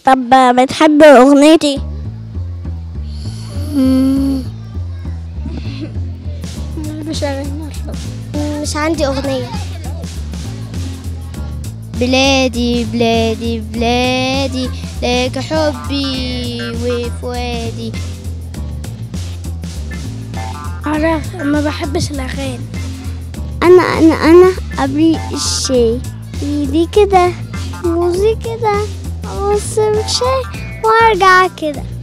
طب بتحب اغنيتي؟ مش عندي اغنية. بلادي بلادي بلادي لك حبي وفؤادي. عارف ما بحبش الاغاني. انا قبل الشاي ايدي كده موزي كده ابص الشاي وارجع كده.